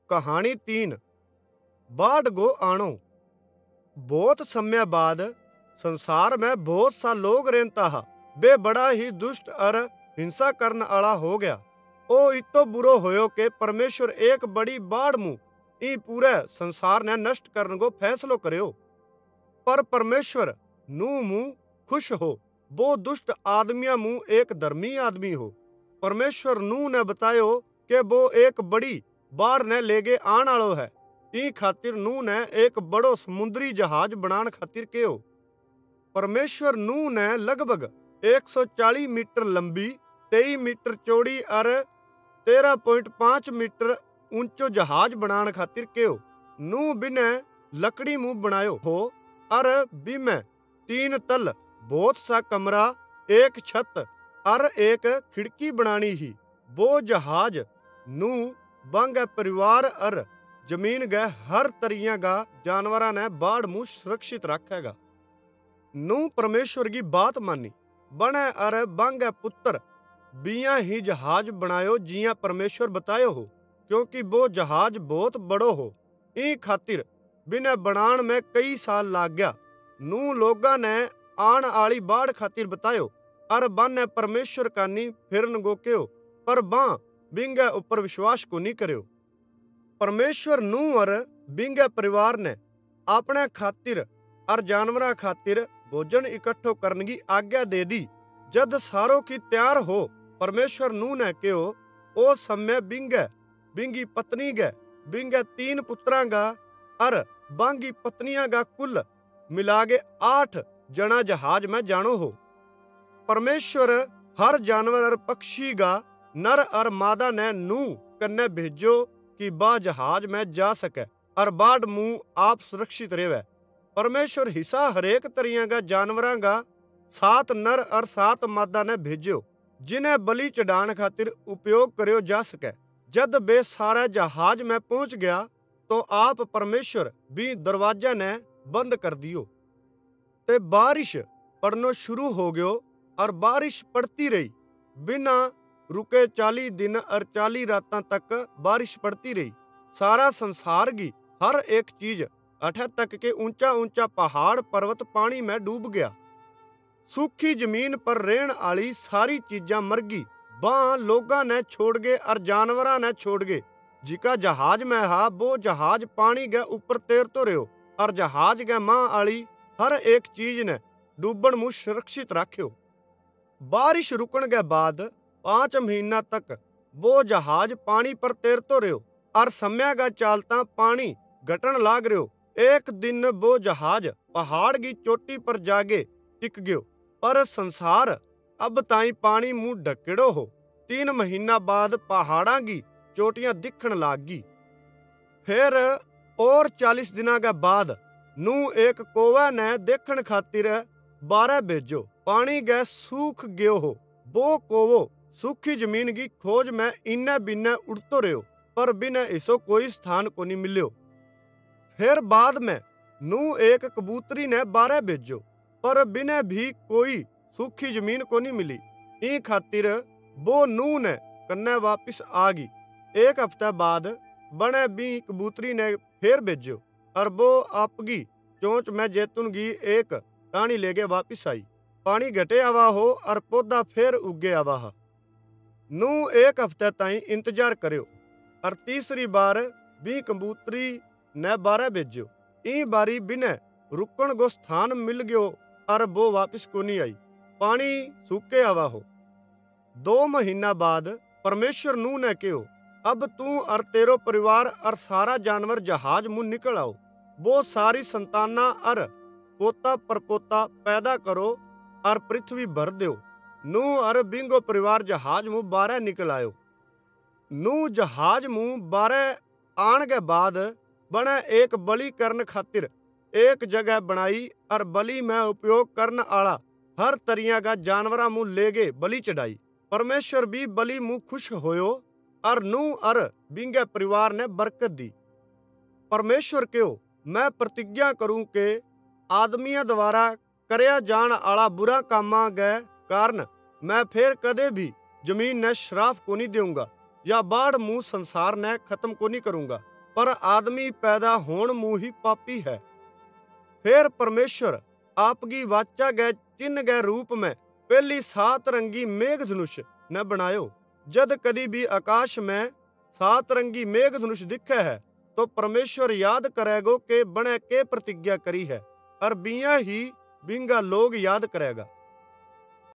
कहानी 3 बाढ़ गो आणो। बहुत समय बाद संसार में बहुत सा लोग रहता हा। वे बड़ा ही दुष्ट और हिंसा करने आला हो गया। ओ इतो बुरो होयो के परमेश्वर एक बड़ी बाढ़ मुंह ई पूरे संसार ने नष्ट करने को फैसलो करियो। पर परमेश्वर नू मुंह खुश हो, वो दुष्ट आदमिया मुंह एक धर्मी आदमी हो। परमेश्वर नू ने बतायो कि वो एक बड़ी बाढ़ ने लेगे आन आलो है। ई खातिर नू ने एक बड़ो समुद्री जहाज बनान खातिर कहो। परमेश्वर नू ने लगभग 140 मीटर लंबी, 23 मीटर चौड़ी और 13.5 मीटर ऊंचो जहाज बनान खातिर कहो। नू बिने लकड़ी मुंह बनायो हो और बिमे 3 तल, बहुत सा कमरा, एक छत और एक खिड़की बनानी ही। वो जहाज नू बांगे परिवार और जमीन गए हर तरिया का जानवरा ने बाढ़ मुंह सुरक्षित रखेगा। नू परमेश्वर की बात मानी, बने और बांगे पुत्र बिया ही जहाज बनायो जिया परमेश्वर बतायो हो, क्योंकि वो जहाज बहुत बड़ो हो। ई खातिर बिने बनान में कई साल लाग गया। नू लोगा ने आन आली बाढ़ खातिर बतायो और बाने परमेश्वर कानी फिरन गो क्यों, पर बा बिंगे ऊपर विश्वास को नहीं करो। परमेश्वर नू और बिंगे परिवार ने अपने खातिर और जानवरा खातिर भोजन इकट्ठो करने की आज्ञा दे दी। जद सारों की तैयार हो, परमेश्वर नू ने कहो, ओ समय बिंगी पत्नी गे, बिंगे 3 पुत्रा गा और बांगी पत्नियां गा कुल मिलागे 8 जना जहाज में जानो हो। परमेश्वर हर जानवर और पक्षी गा नर और मादा ने नू कन्ने भेजो कि बा जहाज में जा सके और बाढ़ मुंह आप सुरक्षित रहे। परमेश्वर हिस्सा हरेक तरिया का जानवरा गा 7 नर और 7 मादा ने भेजो, जिन्हें बलि चढ़ाने खातिर उपयोग करो जा सके। जद बे सारे जहाज में पहुंच गया तो आप परमेश्वर भी दरवाजा ने बंद कर दियो। ते बारिश पड़नो शुरू हो गयो और बारिश पड़ती रही बिना रुके। 40 दिन और 40 रातां तक बारिश पड़ती रही। सारा संसार की हर एक चीज अठे तक के ऊंचा ऊंचा पहाड़ पर्वत पानी में डूब गया। सूखी जमीन पर रहन आली सारी चीजा मर गई। बां लोगा ने छोड़ गए और जानवरा ने छोड़ गए। जिका जहाज में हा वो जहाज पानी के ऊपर तैरतो रहो और जहाज के मां आली हर एक चीज ने डूबन मुंह सुरक्षित रखियो। बारिश रुकन के बाद 5 महीना तक वो जहाज पानी पर तैरतो रहो और समय का चालता पानी घटन लाग रहो। एक दिन वो जहाज पहाड़ की चोटी पर जागे टिक गयो, पर संसार अब ताई पानी मुंह ढकेड़ो हो। 3 महीना बाद पहाड़ा की चोटियां दिखन लाग गई। फिर और 40 दिना के बाद नू एक कोवा ने देखन खातिर 12 भेजो। पानी गै सूख गयो हो। वो कोवो सूखी जमीन की खोज में इन्ने बिन्ने उड़तो रहो, पर बिना इसो कोई स्थान को नहीं मिलियो। फिर बाद में नू एक कबूतरी ने 12 भेजो, पर बिना भी कोई सूखी जमीन को नहीं मिली। ई खातिर वो नू ने कन्ने वापिस आ गई। एक हफ्ता बाद बने भी कबूतरी ने फिर भेजो और वो आपकी चोंच में जैतून की एक टाणी लेके वापिस आई। पानी घटे आवा हो और पौधा फिर उगे आवा हा। नू एक हफ्ते ताई इंतजार करो और तीसरी बार भी कबूतरी ने 12 भेजो। ई बारी बिने रुकन गो स्थान मिल गयो और वो वापिस को नहीं आई। पानी सूखे आवा हो। 2 महीना बाद परमेश्वर नू ने कहो, अब तू और तेरो परिवार और सारा जानवर जहाज मुंह निकल आओ। वो सारी संताना और पोता परपोता पैदा करो और पृथ्वी भर दो। नू और बिंगो परिवार जहाज मुंह 12 निकल आयो। नू जहाज मुंह 12 आन के बाद बने एक बलि करन खातिर एक जगह बनाई और बलि में उपयोग करने आला हर तरिया का जानवरा मुंह लेगे बलि चढ़ाई। परमेश्वर भी बलि मुंह खुश होयो और नू और बिंगे परिवार ने बरकत दी। परमेश्वर कहो, मैं प्रतिज्ञा करूं के आदमिया द्वारा करया जान आला बुरा कामा गए कारण मैं फिर कदे भी जमीन ने श्राप को नहीं दूंगा या बाढ़ मुंह संसार ने खत्म को नहीं करूंगा। पर आदमी पैदा होण मुँह ही पापी है। फिर परमेश्वर आपकी वाचा गए चिन्ह गए रूप में पहली 7 रंगी मेघ धनुष न बनायो। जद कदी भी आकाश में 7 रंगी मेघ धनुष दिखे है तो परमेश्वर याद करेगो के बने के प्रतिज्ञा करी है और बिया ही बिंगा लोग याद करेगा।